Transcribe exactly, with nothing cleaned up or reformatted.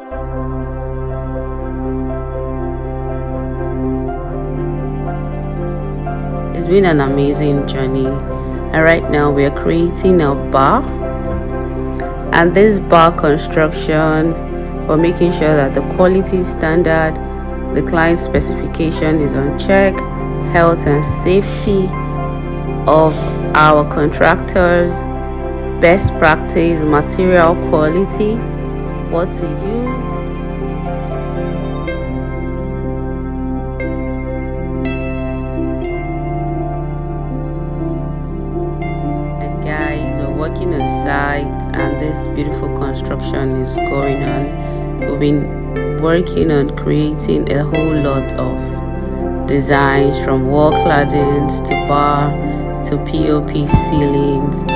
It's been an amazing journey, and right now we are creating a bar. And this bar construction, we're making sure that the quality standard, the client specification is on check, health and safety of our contractors, best practice, material quality, what to use. And guys, we're working on site and this beautiful construction is going on. We've been working on creating a whole lot of designs, from wall claddings to bar to P O P ceilings,